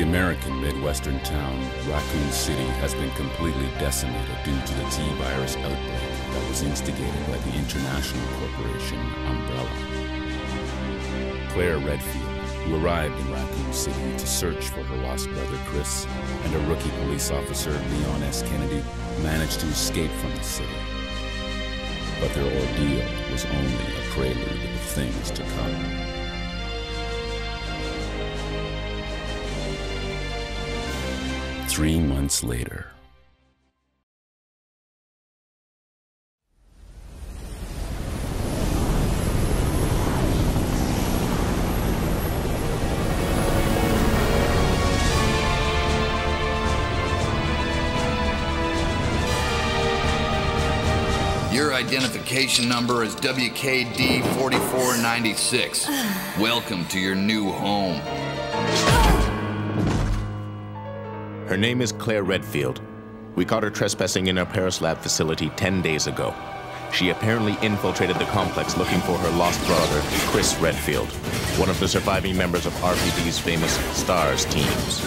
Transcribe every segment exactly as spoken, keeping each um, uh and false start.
American Midwestern town, Raccoon City, has been completely decimated due to the T-virus outbreak that was instigated by the international corporation Umbrella. Claire Redfield, who arrived in Raccoon City to search for her lost brother Chris, and a rookie police officer, Leon S. Kennedy, managed to escape from the city. But their ordeal was only a prelude of things to come. Three months later. Your identification number is W K D forty-four ninety-six. Welcome to your new home. Her name is Claire Redfield. We caught her trespassing in our Paris lab facility ten days ago. She apparently infiltrated the complex looking for her lost brother, Chris Redfield, one of the surviving members of R P D's famous STARS teams.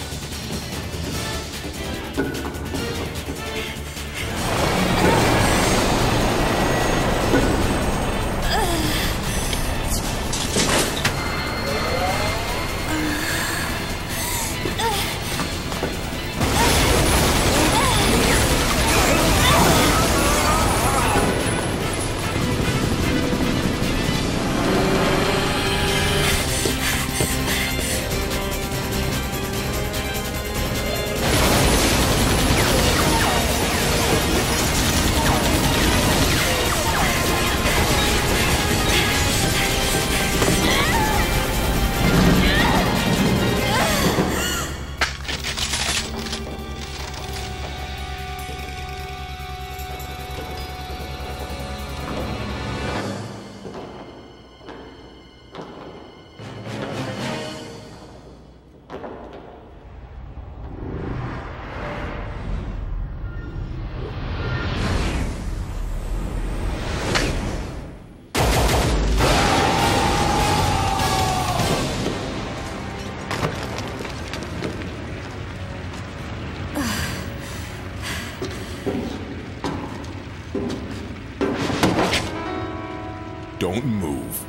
Don't move.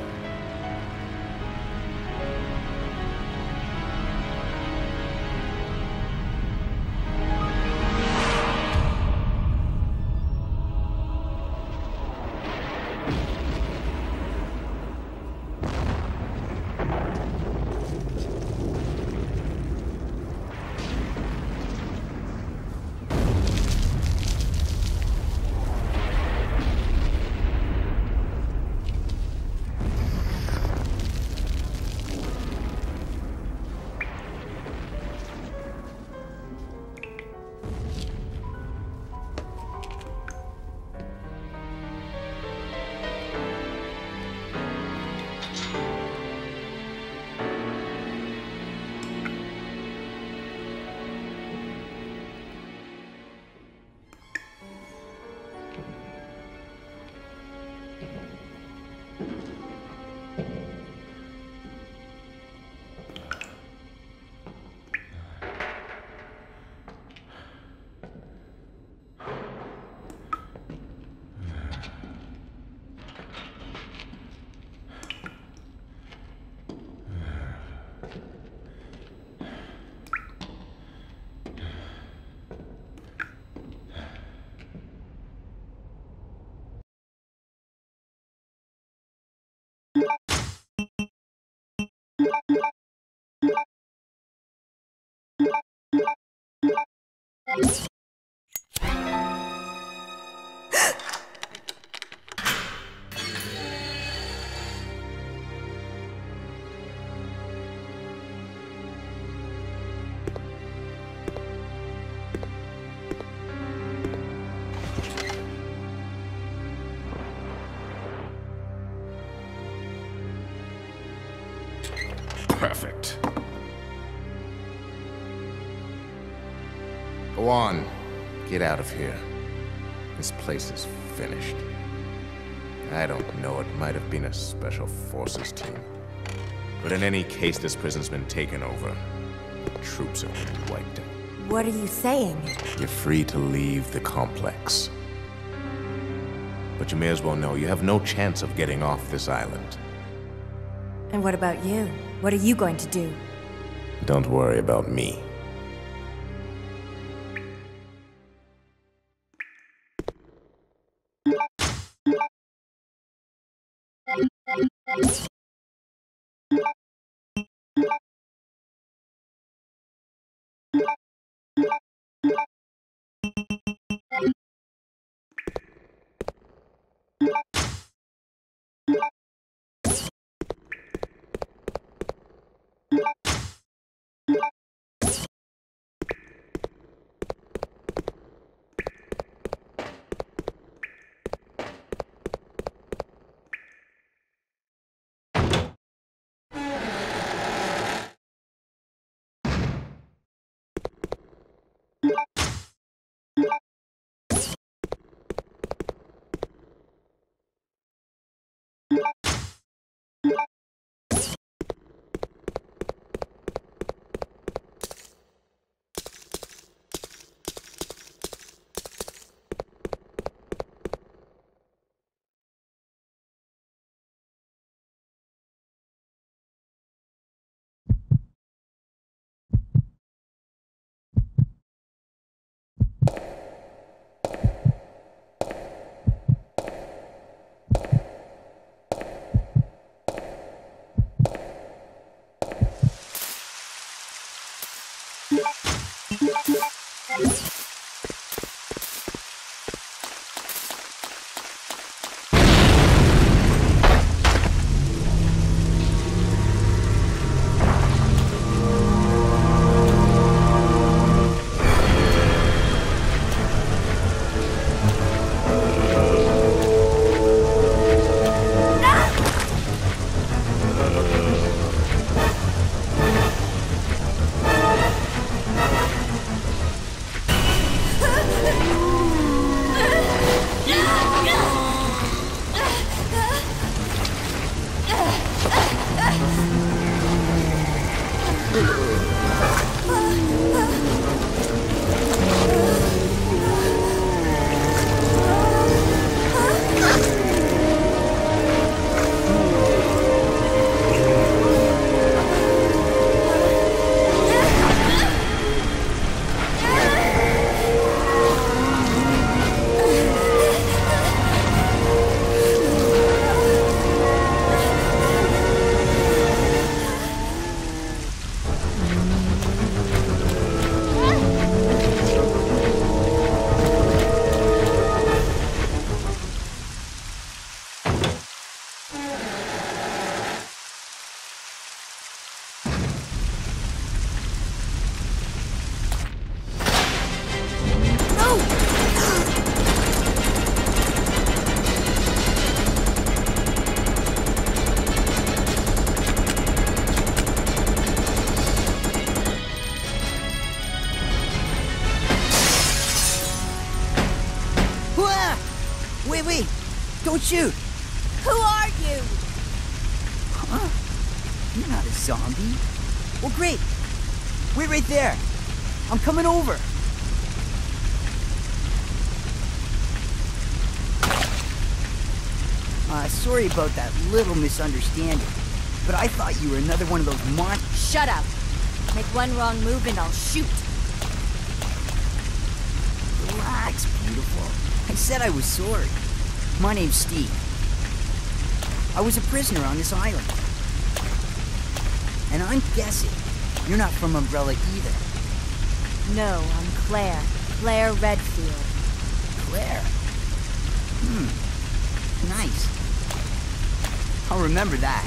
Perfect. Go on. Get out of here. This place is finished. I don't know, it might have been a special forces team. But in any case, this prison's been taken over. Troops are gonna be wiped out. What are you saying? You're free to leave the complex. But you may as well know you have no chance of getting off this island. And what about you? What are you going to do? Don't worry about me. Don't shoot! Who are you? Huh? You're not a zombie. Well, great. Wait right there. I'm coming over. Uh, sorry about that little misunderstanding, but I thought you were another one of those mon- Shut up. Make one wrong move and I'll shoot. Relax, beautiful. I said I was sorry. My name's Steve. I was a prisoner on this island. And I'm guessing you're not from Umbrella either. No, I'm Claire. Claire Redfield. Claire? Hmm. Nice. I'll remember that.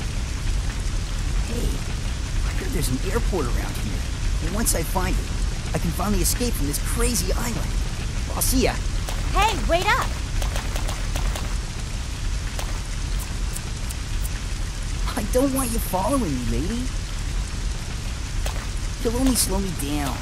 Hey, I heard there's an airport around here. And once I find it, I can finally escape from this crazy island. I'll see ya. Hey, wait up! I don't want you following me, lady. You'll only slow me down.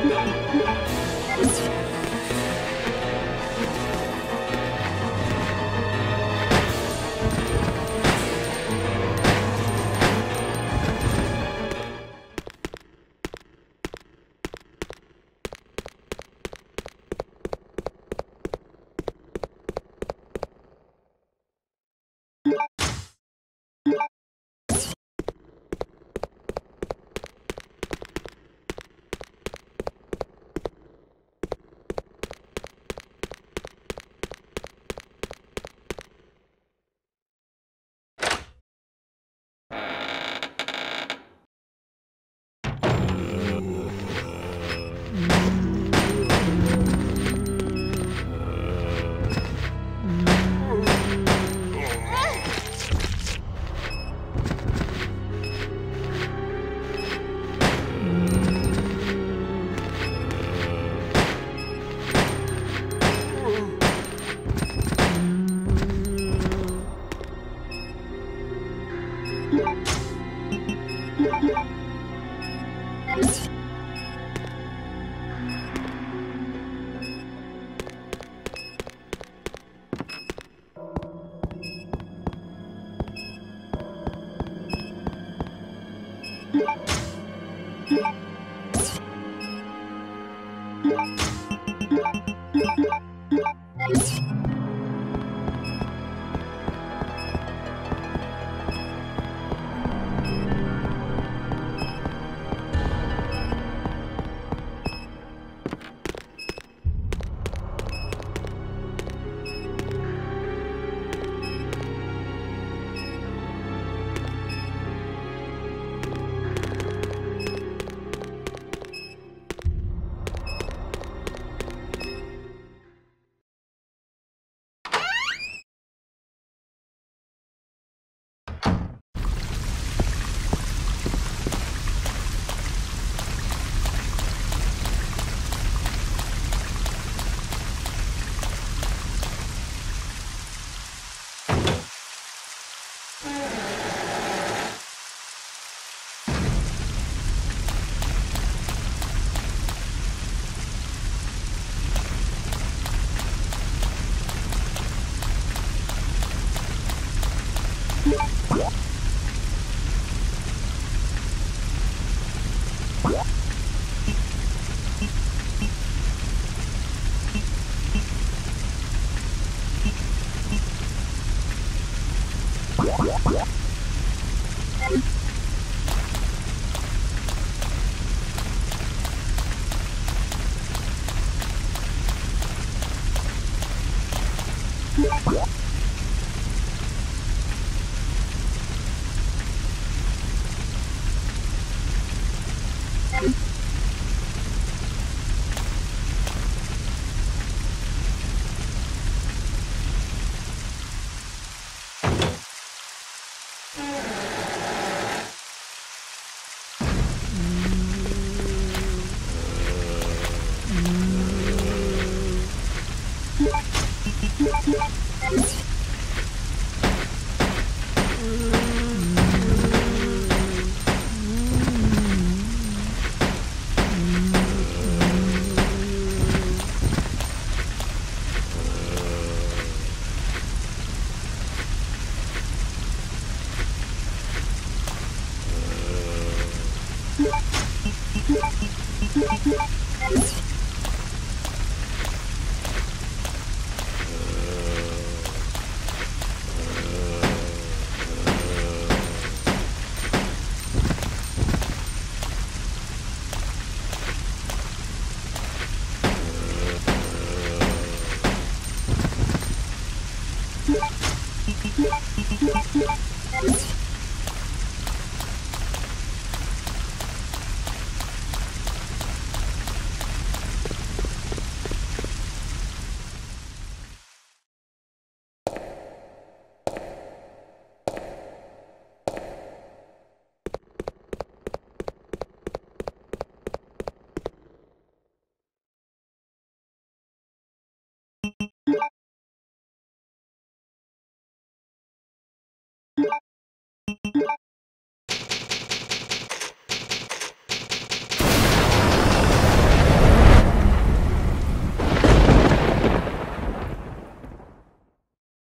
You